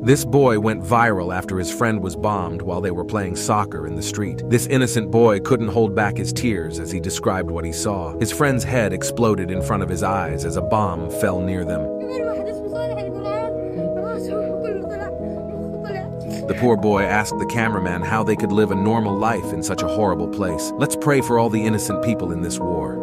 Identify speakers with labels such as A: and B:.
A: This boy went viral after his friend was bombed while they were playing soccer in the street. This innocent boy couldn't hold back his tears as he described what he saw. His friend's head exploded in front of his eyes as a bomb fell near them. The poor boy asked the cameraman how they could live a normal life in such a horrible place. "Let's pray for all the innocent people in this war."